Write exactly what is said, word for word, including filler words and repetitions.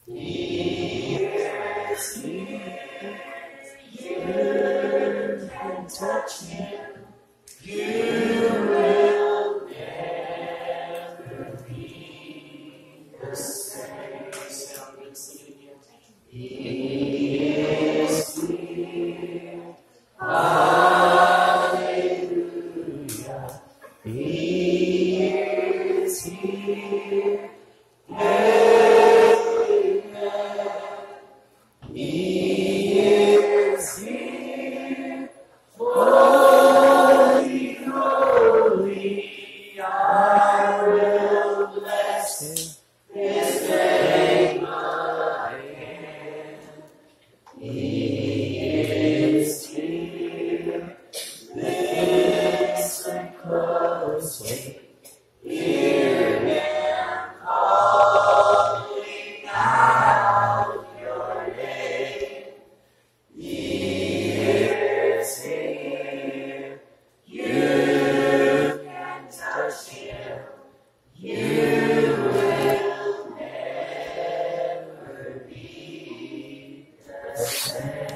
He is here. You can touch him. You will never be the same. He is here. Hallelujah. He is here. He is here. Holy, holy, I will bless his name again. He is here. Listen closely. Hear him calling out your name. He is here. You can touch him. You will never be the same.